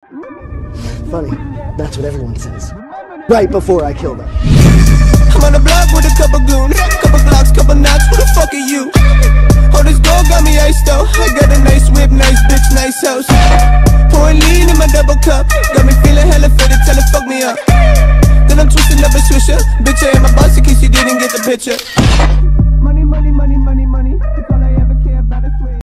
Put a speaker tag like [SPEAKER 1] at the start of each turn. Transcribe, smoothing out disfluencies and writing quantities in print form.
[SPEAKER 1] Funny, that's what everyone says. Right before I kill them.
[SPEAKER 2] I'm on the block with a couple goons, couple blocks, couple knots, who the fuck are you? Oh, this gold got me iced out. I got a nice whip, nice bitch, nice house. Pouring lean in my double cup, got me feeling hella fitted, tell her fuck me up. Then I'm twisting up a swisher, bitch I am my boss in case you didn't get the picture.